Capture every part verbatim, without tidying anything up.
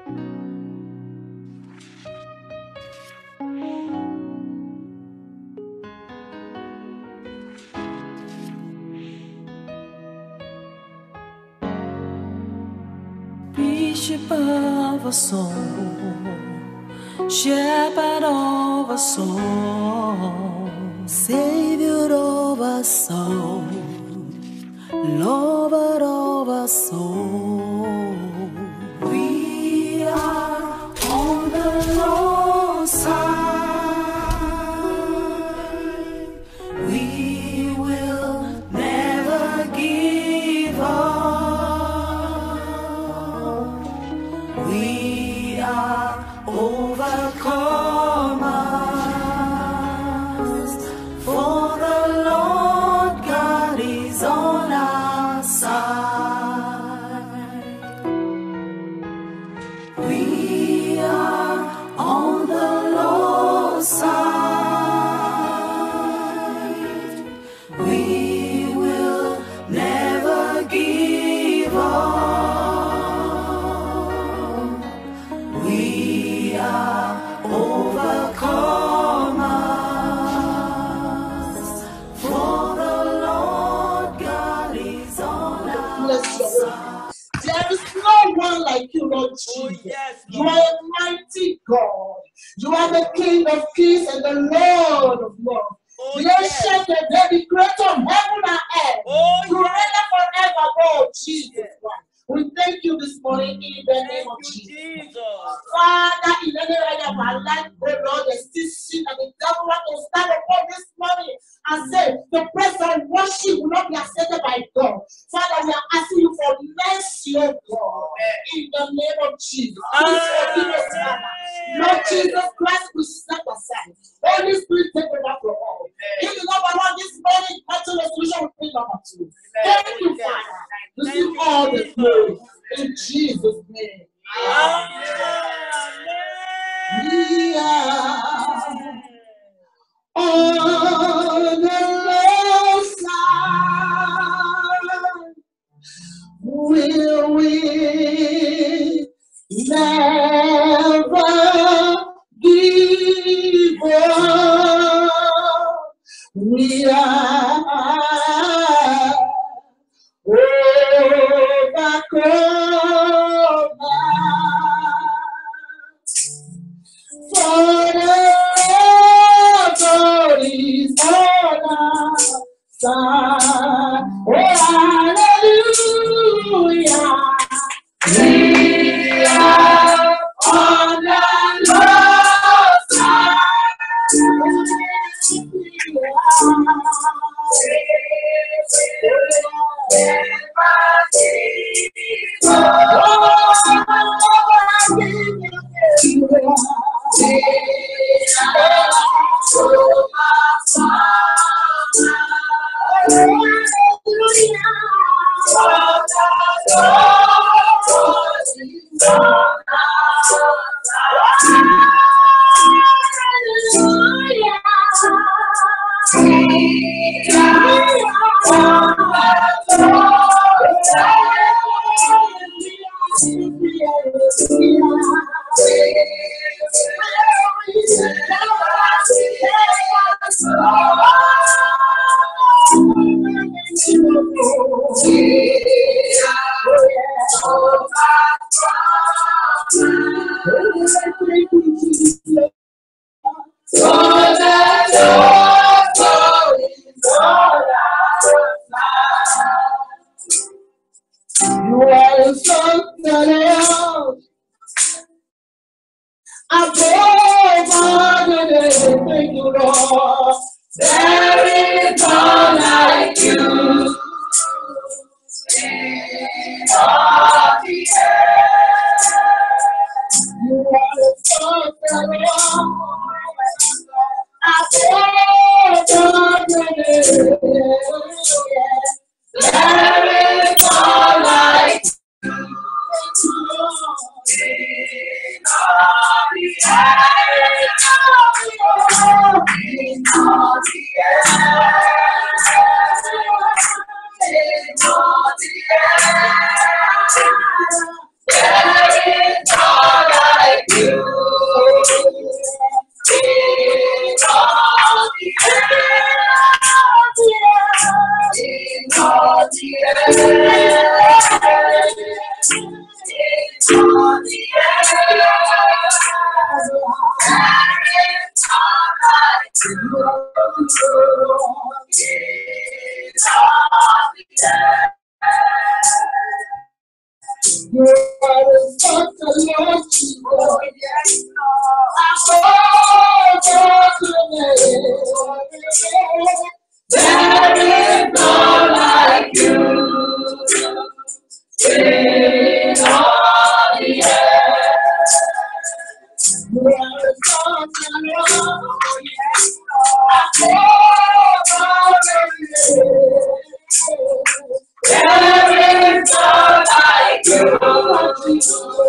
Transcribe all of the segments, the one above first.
Bishop of our soul, shepherd of our soul, savior of our soul, lover of our soul. We are on the Lord's side. We will never give up. We are overcomers, for the Lord God is on our side. We are on the Lord's side. We will never give up. We are overcomers, for the Lord God is on our side. There is no one like you, Lord Jesus. Oh, yes, You Lord. are a mighty God. You are the King of kings and the Lord of lords. Oh, The yes. ancient of days, the creator of heaven and earth. Oh, You yes. reign forever, Lord Jesus Yes. Christ. We thank you this morning in the name Thank of you, Jesus. Jesus. Father, in any area of our life, oh Lord, there's this shit and the devil want to stand upon this morning and say the praise and worship will not be accepted by God. Father, we are asking you for mercy, oh God, in the name of Jesus. Please forgive us, Father. Lord Jesus Christ, we step aside. Holy Spirit, take over for all. If you number one this morning, battle resolution will be number two. Thank you, Father. Receive all the glory in Jesus' name. We are on the Lord's side. Will we never give up? We are overcomers. For the Lord is on our side. Oh, hallelujah. We are on the Lord's side. You are something else. Above all anything, you Lord. There is none like you. In all the earth. You are something else. Above all anything. There is none like you. In all the earth, in all the earth, in all the earth, there is none You are such a Lord Jesus. I there is none like you in all the earth. You are such a Lord. There is none like you.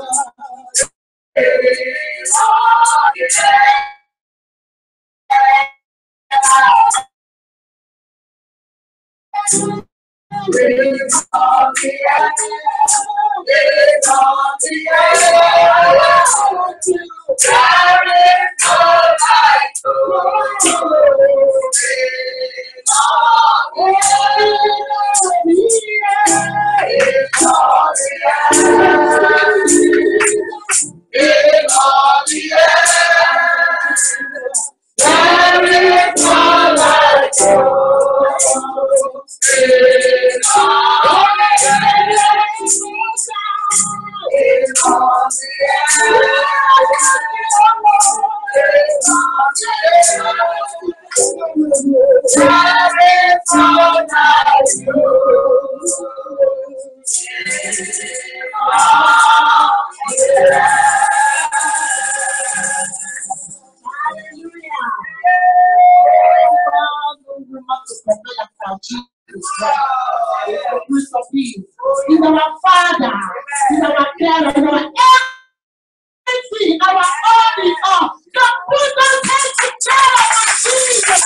He's our Father, He's our parent, He's our everything, our all in all. The put us head together in Jesus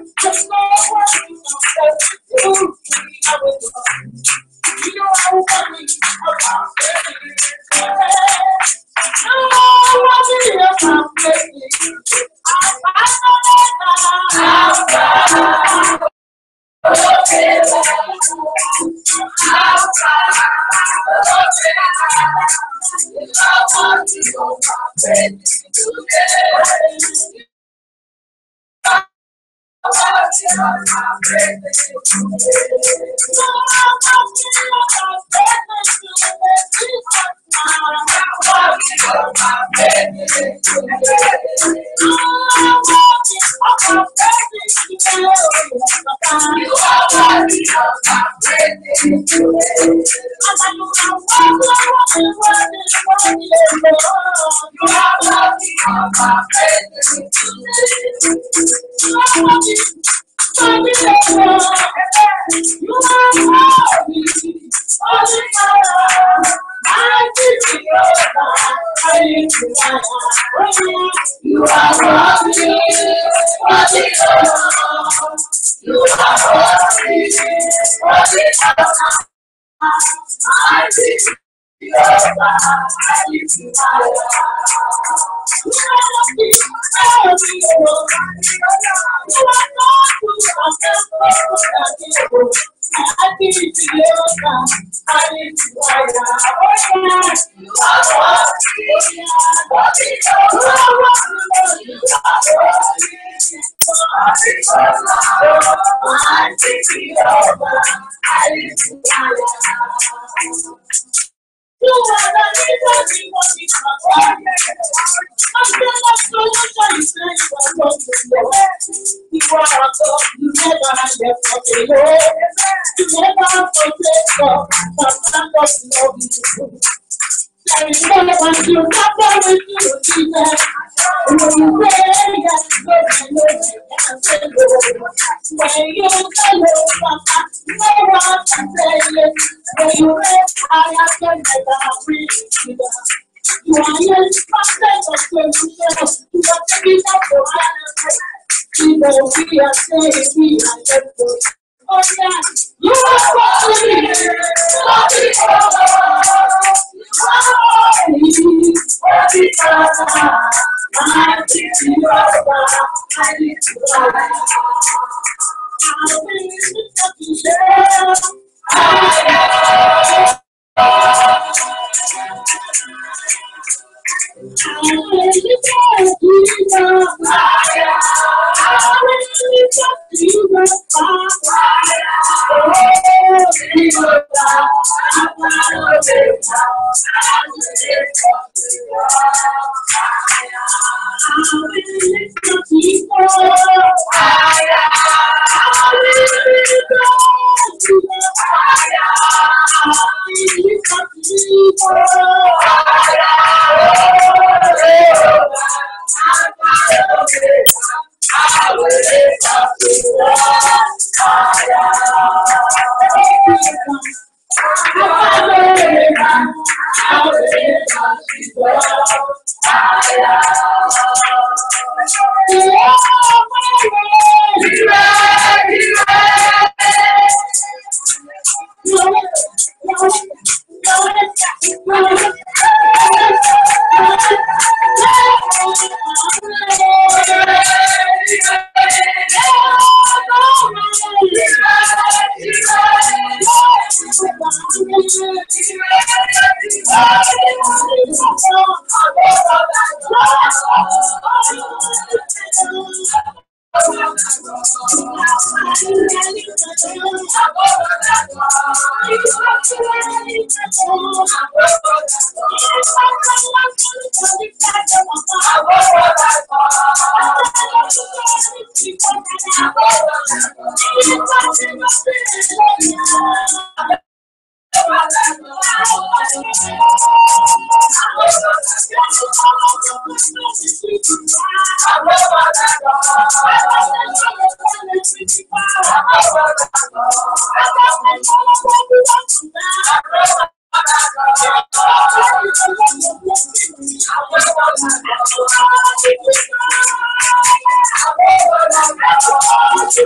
There's no one you can I will you know I will tell me about no one is about me.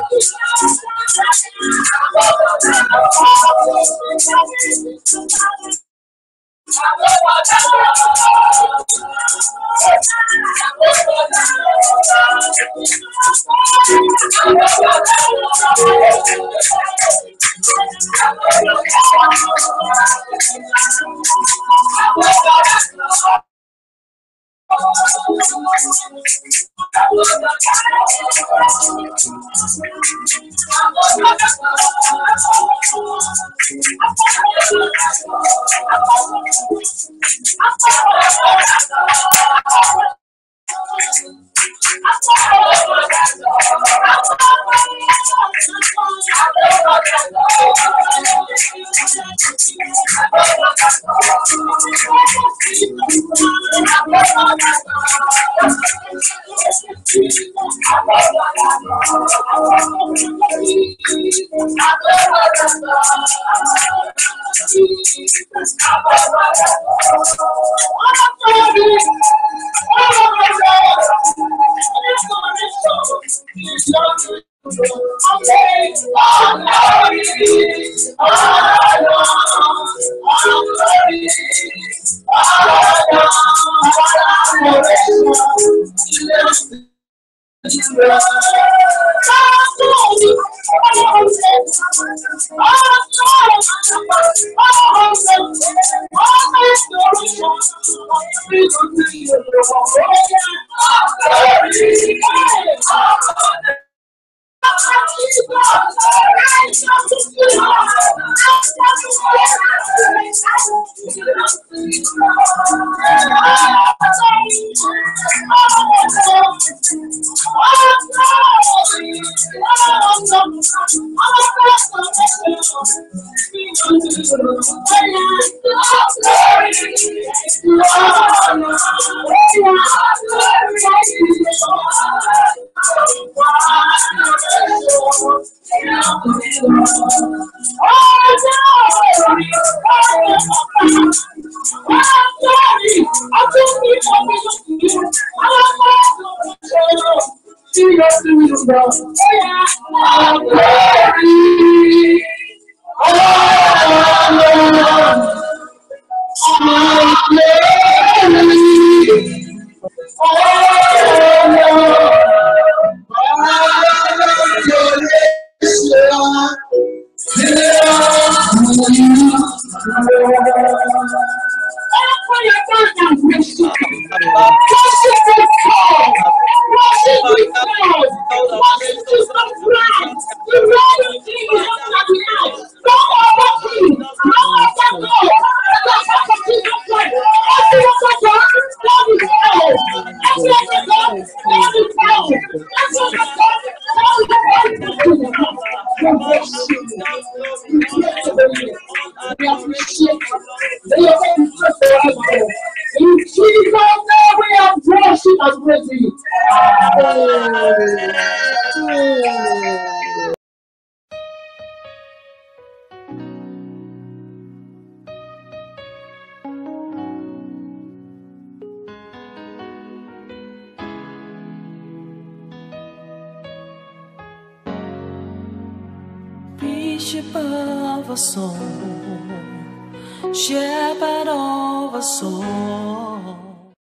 Bishop of a soul, shepherd of a soul,